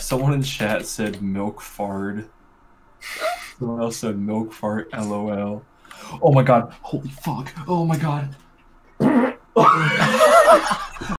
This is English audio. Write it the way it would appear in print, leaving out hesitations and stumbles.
Someone in chat said milk fart. Someone else said milk fart, LOL. Oh my god, holy fuck, oh my god.